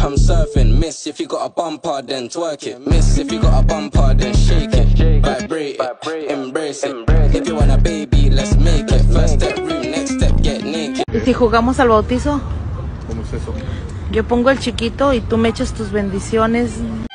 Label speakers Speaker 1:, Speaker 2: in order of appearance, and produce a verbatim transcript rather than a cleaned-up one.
Speaker 1: I'm surfing. Miss if you got a bumper, then twerk it. Miss if you got a bumper, then shake it. Vibrate it, embrace it. If you want a baby, let's make it. First step room, next step get naked.
Speaker 2: ¿Y si jugamos al bautizo?
Speaker 3: ¿Cómo es eso?
Speaker 2: Yo pongo el chiquito y tú me echas tus bendiciones.